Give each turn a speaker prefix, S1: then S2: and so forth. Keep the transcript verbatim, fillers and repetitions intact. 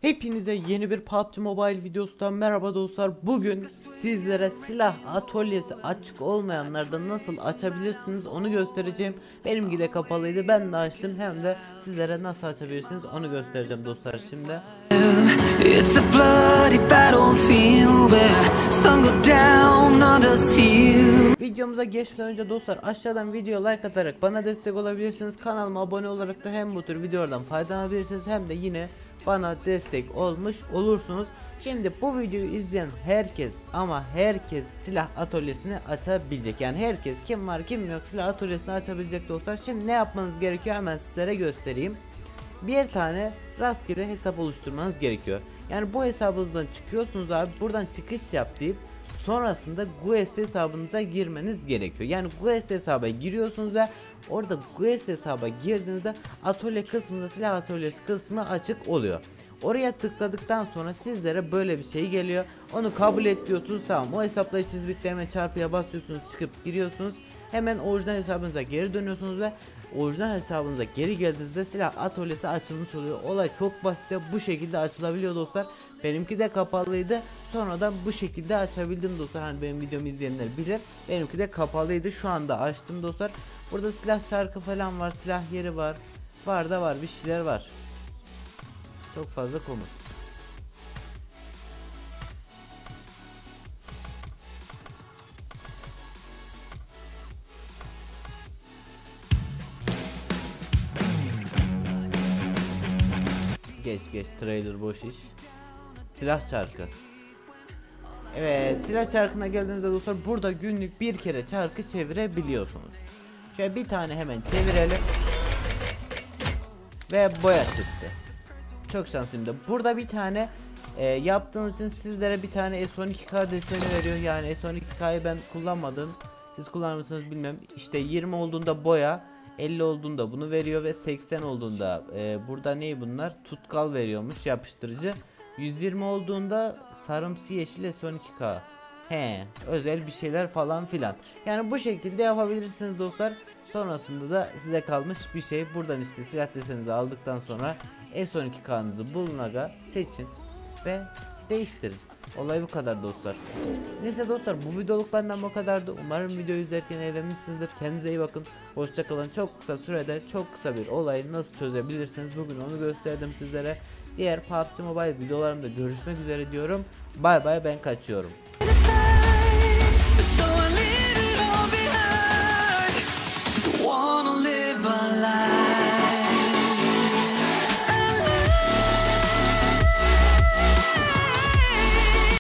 S1: Hepinize yeni bir P U B G Mobile videosundan merhaba dostlar. Bugün sizlere silah atölyesi açık olmayanlardan nasıl açabilirsiniz onu göstereceğim. Benimki de kapalıydı, ben de açtım, hem de sizlere nasıl açabilirsiniz onu göstereceğim dostlar şimdi. It's a bloody battlefield where sun go down, others heal. Videomuza geçmeden önce dostlar, aşağıdan video like atarak bana destek olabilirsiniz. Kanalıma abone olarak da hem bu tür videolardan faydalanabilirsiniz hem de yine bana destek olmuş olursunuz. Şimdi bu videoyu izleyen herkes, ama herkes silah atölyesini açabilecek. Yani herkes, kim var kim yok, silah atölyesini açabilecek dostlar. Şimdi ne yapmanız gerekiyor hemen sizlere göstereyim. Bir tane rastgele hesap oluşturmanız gerekiyor. Yani bu hesabınızdan çıkıyorsunuz abi, buradan çıkış yap deyip sonrasında Guest hesabınıza girmeniz gerekiyor. Yani Guest hesaba giriyorsunuz ve orada Guest hesaba girdiğinizde atölye kısmında silah atölyesi kısmı açık oluyor. Oraya tıkladıktan sonra sizlere böyle bir şey geliyor. Onu kabul et diyorsunuz, tamam. O hesapla işiniz bitti, hemen çarpıya basıyorsunuz, çıkıp giriyorsunuz. Hemen orijinal hesabınıza geri dönüyorsunuz ve orijinal hesabınıza geri geldiğinizde silah atölyesi açılmış oluyor. Olay çok basit ve bu şekilde açılabiliyor dostlar. Benimki de kapalıydı. Sonradan bu şekilde açabildim dostlar. Hani benim videomu izleyenler bilir. Benimki de kapalıydı. Şu anda açtım dostlar. Burada silah çarkı falan var. Silah yeri var. Var da var. Bir şeyler var. Çok fazla komut. Geç geç, trailer boş iş. Silah çarkı. Evet, silah çarkına geldiğinizde dostlar, burada günlük bir kere çarkı çevirebiliyorsunuz. Şöyle bir tane hemen çevirelim. Ve boya çıktı. Çok şanslıyım da. Burada bir tane e, yaptığınız için sizlere bir tane S on iki K deseni veriyor. Yani S on iki K'yı ben kullanmadım. Siz kullanır mısınız bilmem. İşte yirmi olduğunda boya, elli olduğunda bunu veriyor ve seksen olduğunda e, burada ne bunlar? Tutkal veriyormuş, yapıştırıcı. yüz yirmi olduğunda sarımsı yeşil S on iki K. He, özel bir şeyler falan filan. Yani bu şekilde yapabilirsiniz dostlar. Sonrasında da size kalmış bir şey. Buradan işte silah deseninizi aldıktan sonra S on iki K'nızı bulun aga, seçin ve değiştirin. Olay bu kadar dostlar. Neyse dostlar, bu videoluk benden bu kadardı. Umarım videoyu izlerken eğlenmişsinizdir. Kendinize iyi bakın. Hoşçakalın. Çok kısa sürede çok kısa bir olayı nasıl çözebilirsiniz, bugün onu gösterdim sizlere. Diğer P U B G Mobile videolarımda görüşmek üzere diyorum. Bay bay, ben kaçıyorum.